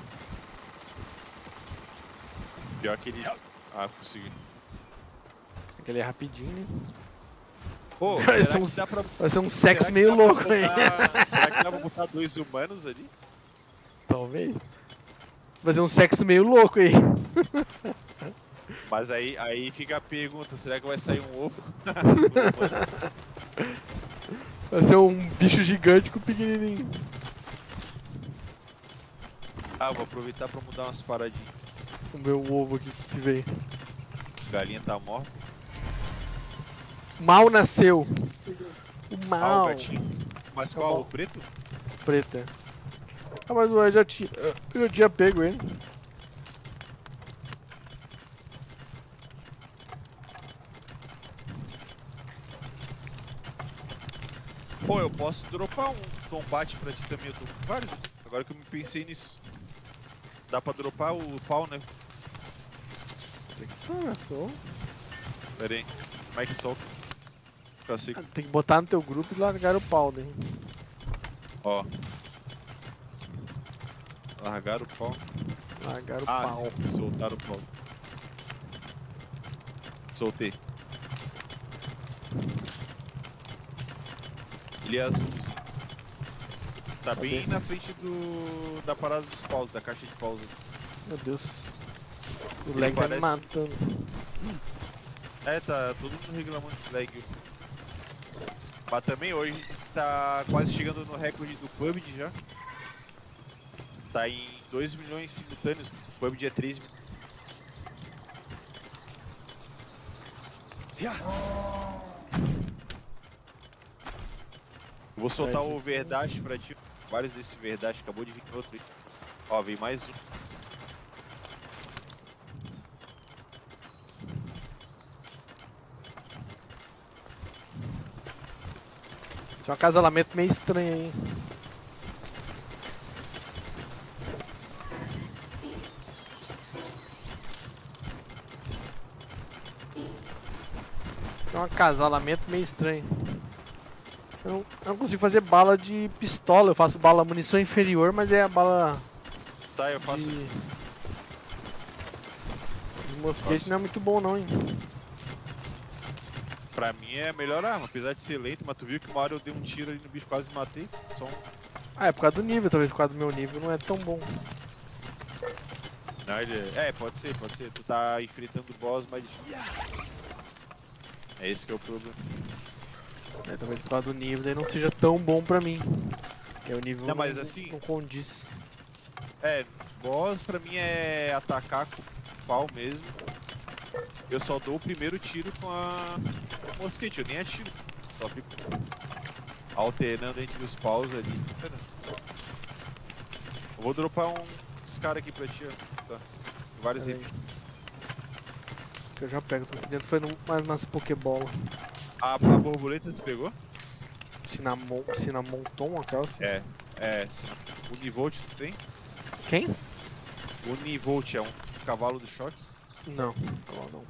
Pior que ele... Ah, consegui. Aquele é rapidinho, né? Pô, Vai será ser que dá pra... Vai ser um será sexo que meio dá pra louco, hein? Será que dá pra botar dois humanos ali? Talvez. Vai ser um sexo meio louco aí. Mas aí fica a pergunta, será que vai sair um ovo? Vai ser um bicho gigante com pequenininho. Ah, vou aproveitar pra mudar umas paradinhas. Vamos ver o ovo aqui que veio. A galinha tá morta. Mal nasceu. O Ah, o mal. gatinho. Mas Tá qual? bom. O preto? Preto, é. Ah, mas eu já tinha pego ele. Pô, eu posso dropar um combate pra ti também, eu tô com vários. Agora que eu me pensei nisso. Dá pra dropar o pau, né? Secção, né? Só. Pera aí. Como é que solta? Eu sei que... Tem que botar no teu grupo e largar o pau, né? Ó. Largar o pau. Largar o Ah, pau. sim, soltar o pau. Soltei. Ele é azulzinho. Tá bem na frente da parada dos paus, da caixa de paus. Meu Deus. O Ele lag tá me parece- matando. É, tá todo mundo reclamando de lag. Mas também hoje diz que tá quase chegando no recorde do PUBG já. Tá em 2 milhões simultâneos. O PUBG é 3 milhões. Vou soltar o Verdade pra ti. Vários desse Verdade. Acabou de vir outro aí. Ó, vem mais um. Isso é um acasalamento meio estranho aí. Isso é um acasalamento meio estranho. Eu não consigo fazer bala de pistola, eu faço bala munição inferior, mas é a bala Tá, eu faço. de mosquete não é muito bom não, hein? Pra mim é a melhor arma, apesar de ser lento, mas tu viu que uma hora eu dei um tiro ali no bicho, quase matei. Só um... Ah, é por causa do nível, talvez por causa do meu nível não é tão bom. Não, ele... É, pode ser, pode ser. Tu tá enfrentando o boss, mas... É esse que é o problema. É, talvez por causa do nível daí não seja tão bom pra mim. Porque o nível Não, mas assim- não condiz. É, boss pra mim é atacar com o pau mesmo. Eu só dou o primeiro tiro com a mosquete, eu nem atiro. Só fico alternando entre os paus ali. Eu vou dropar uns caras aqui pra ti, ó. Tá. Vários Pera aí. itens. Que eu já pego, tô aqui dentro foi mais nas Pokébola. A borboleta tu pegou? Cinnamon Tom, aquela assim. É. O Univolt tu tem? Quem? O Univolt é um cavalo do choque. Não, não.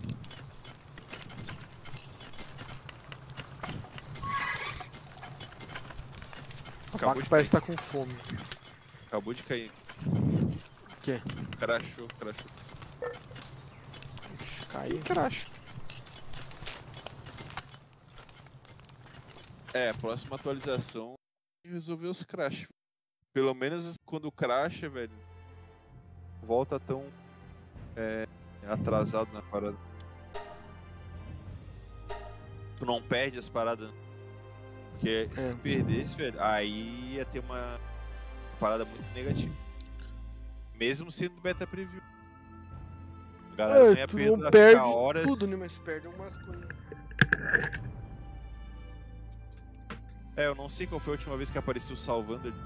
A Acabou vaca de parece que tá com fome. Acabou de cair. O quê? Crashou. Ixi, caiu. Crash. É, próxima atualização resolveu os crash. Pelo menos quando crasha, velho, volta tão atrasado na parada. Tu não perde as paradas. Porque se perdesse, velho, aí ia ter uma parada muito negativa. Mesmo sendo beta preview. A galera não ia Tu perder não perde horas. tudo, né? Mas perde umas coisas. É, eu não sei qual foi a última vez que apareceu salvando ali.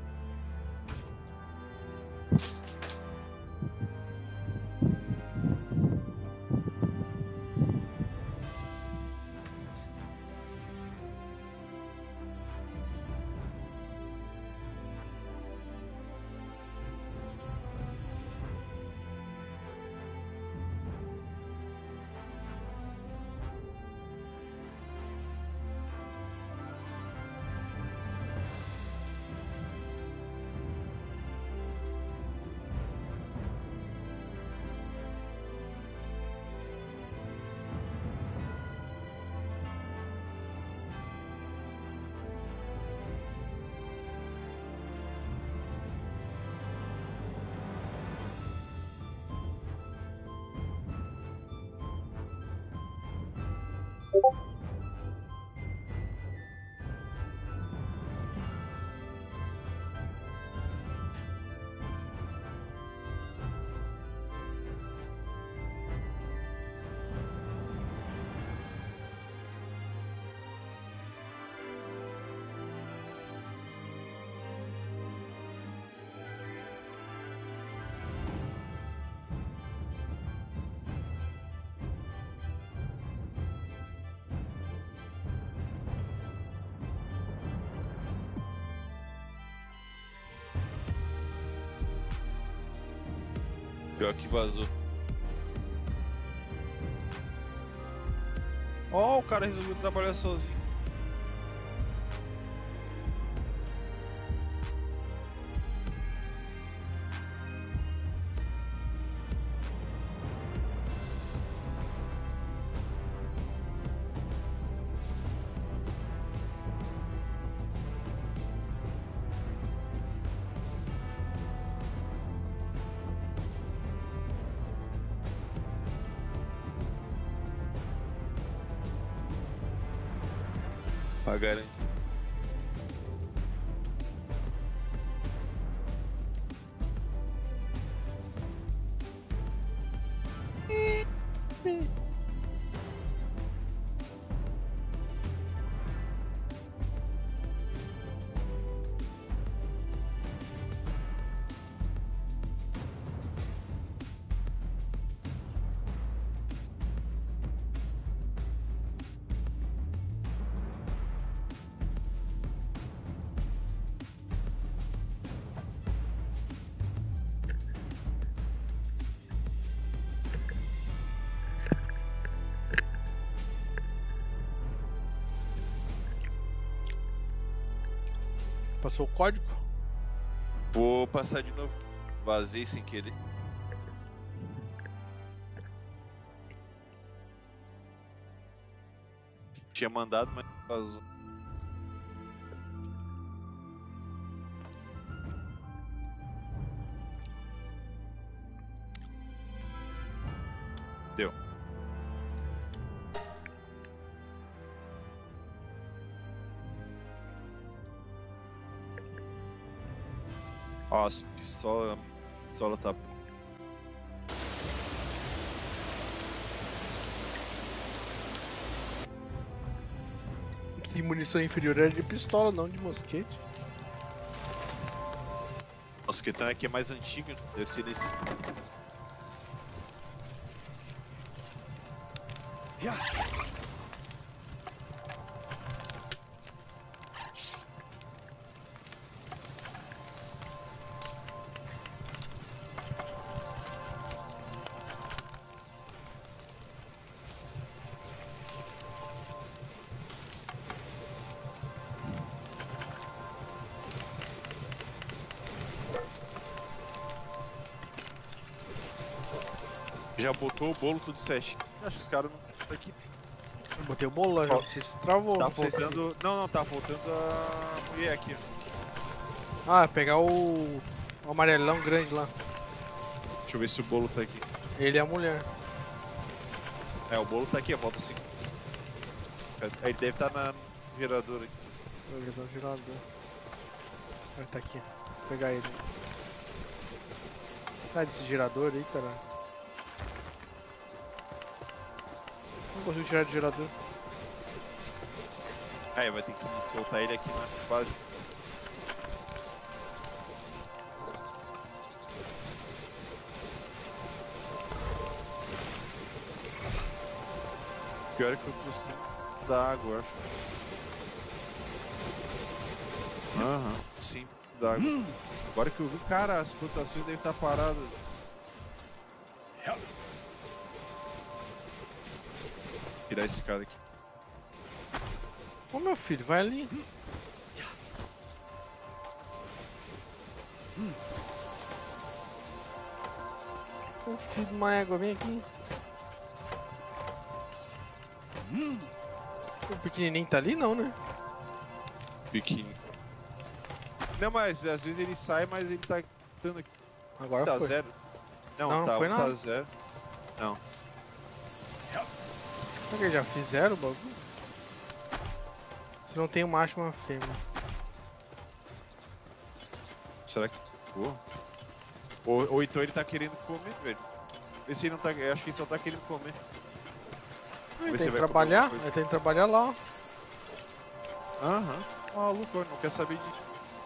Pior que vazou. Ó, o cara resolveu trabalhar sozinho. Pra garantir. Passou o código? Vou passar de novo. Vazei sem querer. Tinha mandado, mas vazou. Deu. Ó, as pistola tá. Se munição inferior era de pistola, não de mosquete. Mosquetão aqui é mais antigo, deve ser nesse. Já botou o bolo tudo certinho. Acho que os caras não estão aqui. Eu botei o bolo lá, já. Você se travou. Tá não sei se- faltando. Não, tá faltando a mulher aqui. Ah, pegar o amarelão grande lá. Deixa eu ver se o bolo tá aqui. Ele é a mulher. É, o bolo tá aqui, falta 5. Ele deve estar na geradora aqui. Ele tá no gerador. Ele tá aqui. Vou pegar ele. Sai desse gerador aí, caralho. Não consigo tirar do gerador. Aí vai ter que soltar ele aqui na base. Pior é que eu tô sem da água, acho. Aham, sim, da água. Agora que eu vi, cara, as plantações devem estar paradas. Tirar esse cara aqui. Ô meu filho, vai ali. Ô filho de uma égua, vem aqui. O pequenininho tá ali não, né? Pequeno. Não, mas às vezes ele sai, mas ele tá dando aqui. Agora Tá foi. zero. Não, Não, tá, não foi tá nada. zero. Não. Será que eles já fizeram o bagulho? Se não tem um macho e uma fêmea. Será que. Pô. Ou então ele tá querendo comer, velho. Esse aí não tá. Eu acho que ele só tá querendo comer. Ah, ele Vê tem se que vai trabalhar, comer alguma ele tem que trabalhar lá, ó. Aham. Maluco, não quer saber disso.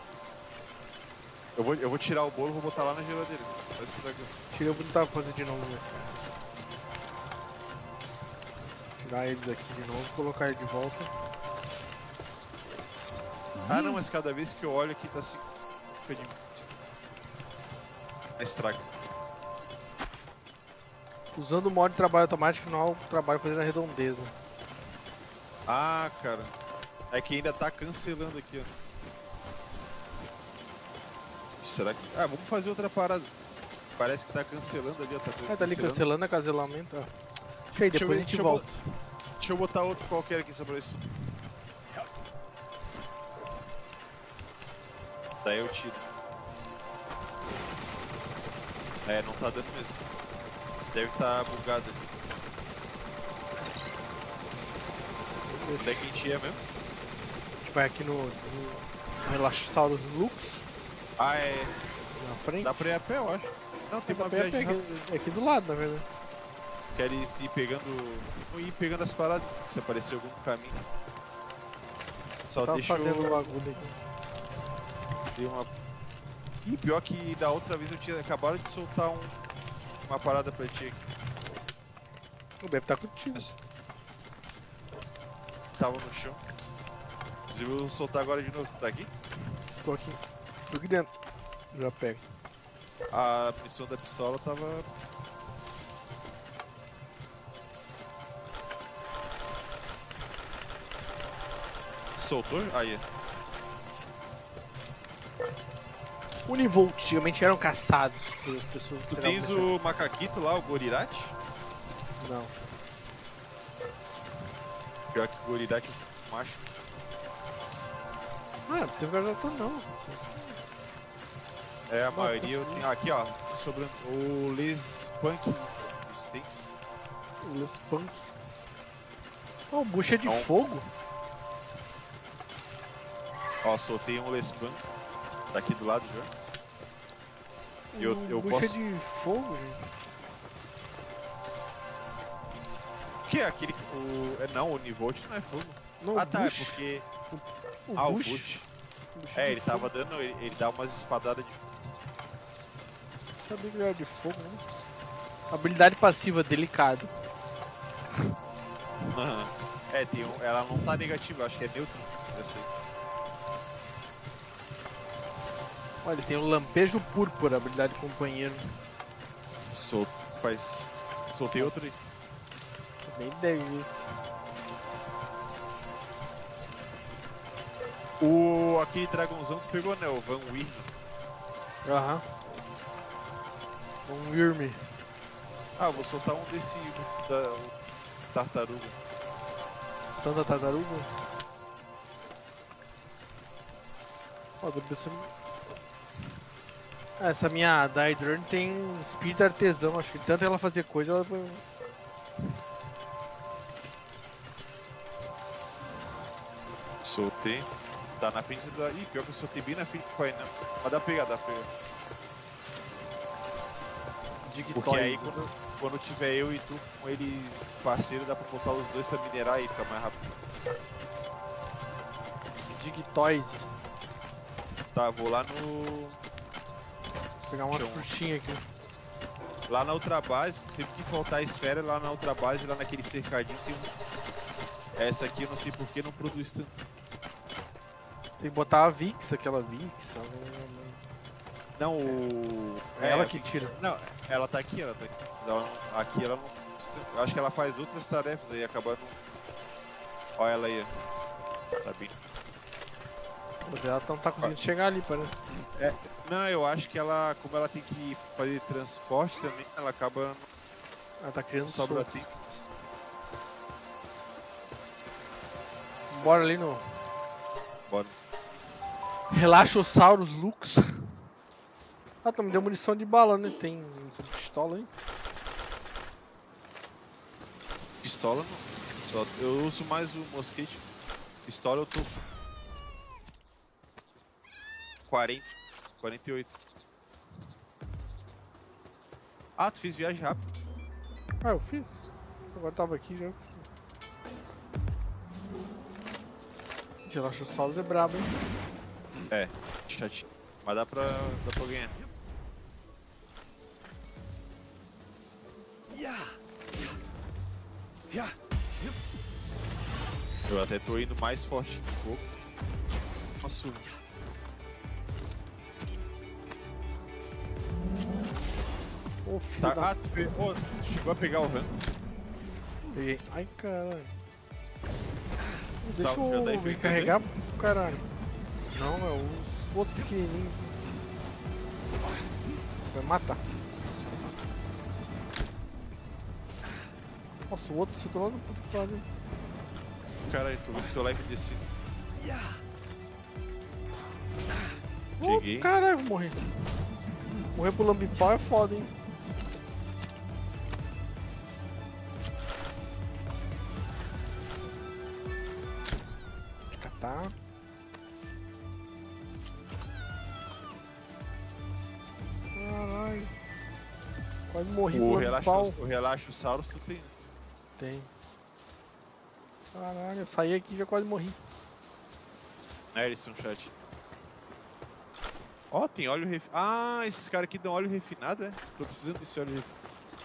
Eu vou tirar o bolo e vou botar lá na geladeira. Vai se daqui. Tirei o bonitão pra fazer de novo, né? Tirar eles aqui de novo, colocar ele de volta. Ah não, mas cada vez que eu olho aqui tá assim. Fica de. Estraga. Usando o modo de trabalho automático, não há o trabalho fazendo a redondeza. Ah, cara. É que ainda tá cancelando aqui, ó. Será que. Ah, vamos fazer outra parada. Parece que tá cancelando ali, ó. Tá Ah, tá ali cancelando a cancelamento, ó. Deixa aí, depois a gente volta. Deixa eu botar outro qualquer aqui só pra isso. Daí eu tiro. É, não tá dando mesmo. Deve estar bugado ali. Onde é que a gente ia mesmo? vai aqui no Relaxosaurus Lux, Ah, é. na frente. Dá pra ir a pé, eu acho. Não, tem uma Dá pra ir a viagem pé rápida. aqui, aqui do lado, na verdade. Queres ir pegando. Ir pegando as paradas, se aparecer algum caminho. Só Tava deixa fazendo o eu. bagulho aqui. Dei uma. Ih, pior que da outra vez eu tinha acabado de soltar uma parada pra ti aqui. O Bebe tá contigo. Mas tava no chão. Inclusive eu vou soltar agora de novo. Tu tá aqui? Tô aqui. Tô aqui dentro. Já pego. A munição da pistola tava. Soltou? Aí. Univolt, antigamente eram caçados pelas pessoas que Tu pegavam tens mexer. o macaquito lá, o Gorirate? Não. Pior que o Gorirate é um macho. Ah, não precisa guardar tudo não. É, a maioria eu tenho. Aqui, ó. Sobrando. O Les Punk Stinks. O Les Punk. Oh, bucha de Não. fogo? Ó, soltei um Les Punk. Tá aqui do lado já. Eu bucha posso. de fogo, gente. O que é aquele. Não, o Univolt não é fogo. Não, Ah, tá, é bush. porque. O Ah, o bush. Bush. Bucha É, de ele fogo. tava dando. Ele dá umas espadadas de. Sabia que ele era de fogo, né? Habilidade passiva, delicado. É, tem um. Ela não tá negativa, acho que é neutro. Essa aí. Olha, ele tem o lampejo púrpura, habilidade companheiro. Soltei outro aí. Nem ideia disso. Aquele dragãozão que pegou, né? O Van Weir. Aham. Um Wyrm. Ah, eu vou soltar um desse. O tartaruga. Santa Tartaruga. Ó, tô pensando... Ah, essa minha Daedrone tem espírito artesão, acho que tanto ela fazer coisa, ela... Soltei. Tá na frente da. Ih, pior que eu soltei bem na frente do painel. Mas dá pra pegar, dá pra pegar. Porque aí quando tiver eu e tu com eles parceiro, dá pra botar os dois pra minerar e ficar mais rápido. Digitoid. Tá, vou lá no. Vou pegar umas Chão. frutinhas aqui. Lá na outra base, sempre que faltar esfera, lá na outra base, lá naquele cercadinho tem um. Essa aqui eu não sei porque não produz tanto. Tem que botar a Vix, aquela Vix. Não, o. É ela a que Vix- tira. Não, ela tá aqui, ela tá aqui. Aqui ela não. Eu acho que ela faz outras tarefas aí, acabando. Olha ela aí, ó. Tá bem. Mas ela não tá conseguindo chegar ali, parece. Não, eu acho que ela, como ela tem que fazer transporte também, ela acaba Ela tá criando não sobra solto. tempo. Bora ali no Bora. Relaxosaurus Lux. Ah, tá, me deu munição de bala, né? Tem munição de pistola aí. Pistola não. Eu uso mais o mosquete. Pistola eu tô 40, 48. Ah, tu fez viagem rápida. Ah, eu fiz. Agora tava aqui já. Relaxosaurus é brabo, hein? É, chatinho. Mas dá pra ganhar. Eu até tô indo mais forte um pouco. Nossa, Ô, filho tá. da... Ah, tu chegou a pegar o rango? Peguei. Ai, caralho. Deixa já eu daí me foi carregar, caralho. Não, é o outro pequenininho. Vai matar. Nossa, o outro soltou lá no puto que pariu. Caralho, tô vendo teu live descendo. Cheguei. Ô, caralho, vou morrer. Morrer pro lambipau é foda, hein? Vou te catar. Quase morri O pulando pau. Relaxosaurus tu tem. Tem. Caralho, eu saí aqui e já quase morri. Eles são chat. Ó, tem óleo refinado. Ah, esses caras aqui dão óleo refinado, é? Tô precisando desse óleo refinado.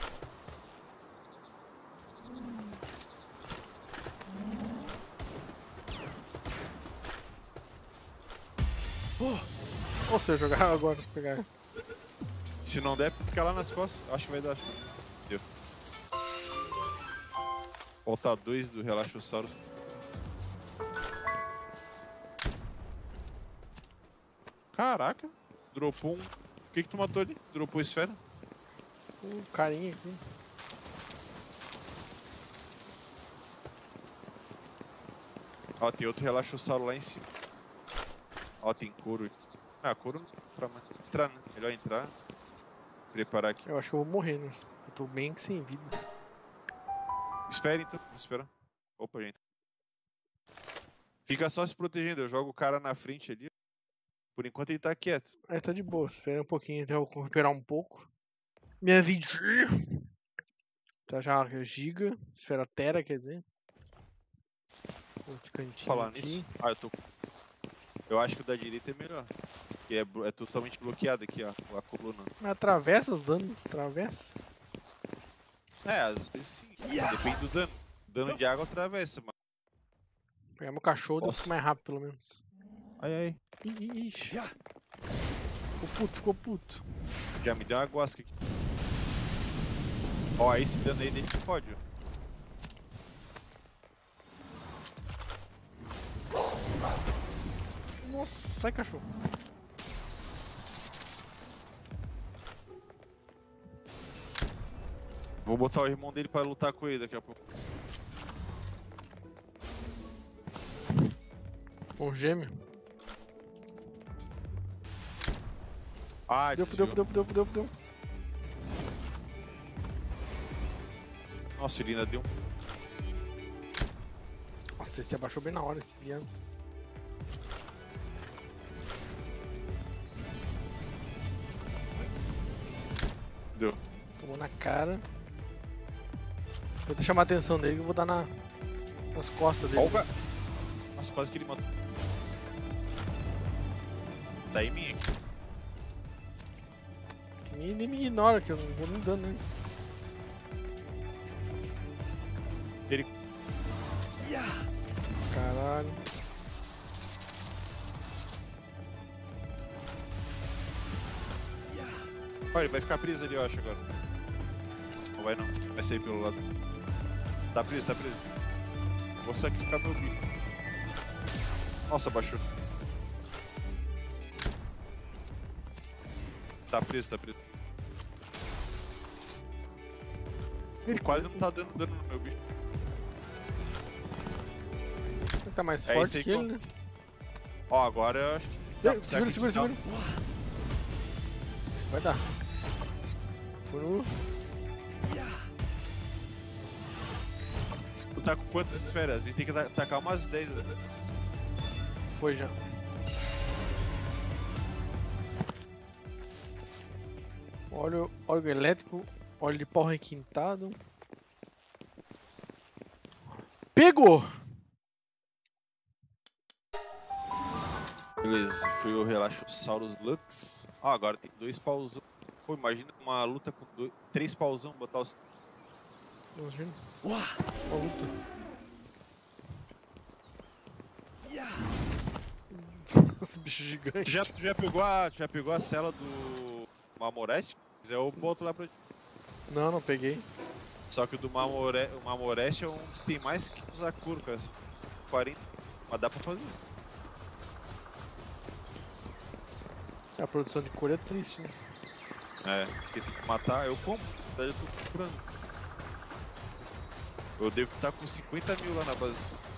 Ou se eu jogar agora, se pegar. Se não der, fica lá nas costas. Acho que vai dar. Deu. Falta 2 do Relaxosaurus. Caraca. Dropou um. O que tu matou ali? Dropou esfera? O carinha aqui. Ó, tem outro Relaxossauro lá em cima. Ó, tem couro aqui. Ah, couro não dá pra entrar, né? Melhor entrar. Preparar aqui. Eu acho que eu vou morrer, né? Eu tô bem sem vida. Espera então, vamos esperar. Opa, gente. Fica só se protegendo, eu jogo o cara na frente ali. Por enquanto ele tá quieto. Aí tá de boa, espera um pouquinho até eu recuperar um pouco. Minha vidinha. Tá já giga, esfera tera, quer dizer. Esse cantinho Falar aqui. nisso. Ah, eu acho que o da direita é melhor. Que é totalmente bloqueado aqui, ó. A coluna. Mas atravessa os danos, atravessa. É, às vezes sim. Depende do dano. Dano de água atravessa, mano. Pegar meu cachorro, deu Posso? mais rápido pelo menos. Ai, ai. Ixi. Ficou puto, ficou puto. Já me deu uma guasca aqui. Ó, esse dano aí dele que fode, ó. Nossa, sai cachorro. Vou botar o irmão dele pra lutar com ele daqui a pouco. Um gêmeo. Ah, Fudeu. Nossa, ele ainda deu um. Nossa, esse abaixou bem na hora, esse viado. Deu. Tomou na cara. Vou ter chamar a atenção dele que eu vou dar nas costas dele. Olga! Nossa, quase que ele matou. Tá em mim aqui. Que nem me ignora, que eu não vou nem dando, né? Ele. Caralho. Olha, ele vai ficar preso ali, eu acho, agora. Não vai não. Vai sair pelo lado. Tá preso, tá preso. Vou sacrificar meu bicho. Nossa, baixou. Tá preso, tá preso. Ele quase não tá dando dano no meu bicho. Ele tá mais É forte esse aí que ele, né? Ó, agora eu acho que. Segura. Vai dar. Foi no... Tu tá com quantas esferas? A gente tem que tacar umas 10. Foi já. Óleo elétrico, óleo de pau requintado. Pegou! Beleza, foi o Relaxosaurus Lux. Ah, agora tem 2 pauzão. Pô, imagina uma luta com 3 pauzão, botar os. Imagina. Uma luta. Esse bicho gigante. Tu já pegou a cela do Mamoreste? Se quiser, eu boto lá pra ti. Não peguei. Só que o do Mamoreste é um dos que tem mais que usar cura, cara. 40. Mas dá pra fazer. A produção de cor é triste, né? É, porque tem que matar. Eu como, na verdade eu tô procurando. Eu devo estar com 50 mil lá na base.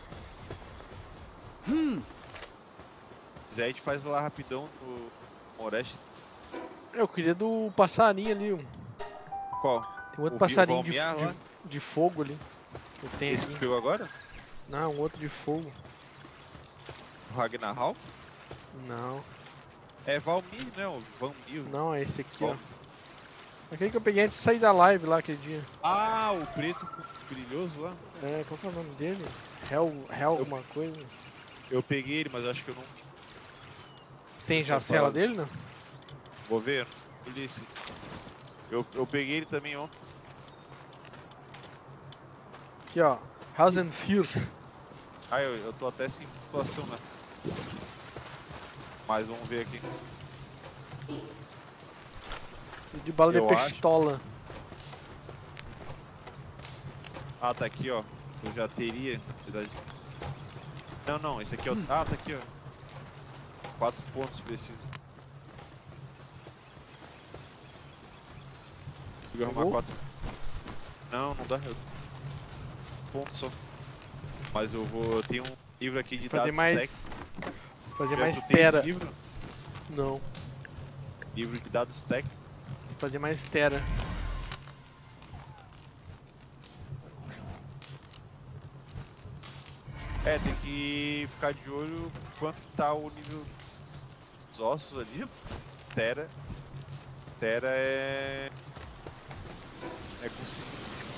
Se quiser, a gente faz lá rapidão no Mamoreste. Eu queria do passarinho ali. Qual? Tem outro O passarinho Valmiar lá? de fogo ali. Que eu tenho Esse que aqui. pegou agora? Não, um outro de fogo. O Ragnarhal? Não, É Valmir, né? O Valmir. não, é esse aqui, ó. Aquele que eu peguei antes de sair da live lá aquele dia. Ah, o preto brilhoso lá. É, qual que é o nome dele? Hell alguma coisa. Eu peguei ele, mas eu acho que eu não... Tem já a cela dele, não? Vou ver. Eu disse. Eu peguei ele também ontem. Aqui, ó. Hasenfür. Ah, eu tô até sem situação, né? Mas vamos ver aqui. De bala de Eu acho. pistola. Ah, tá aqui, ó. Eu já teria. Não, não, esse aqui é o... Ah, tá aqui, ó. 4 pontos precisa. Vou arrumar 4. Não, não dá. Ponto só. Mas eu vou... Eu tenho um livro aqui de Fazer dados mais. stack. Fazer Já mais tu tem esse tera. livro? Não. Livro de dados stack. Fazer mais tera. É, tem que ficar de olho quanto que tá o nível dos ossos ali. Tera. Tera é... É com 5.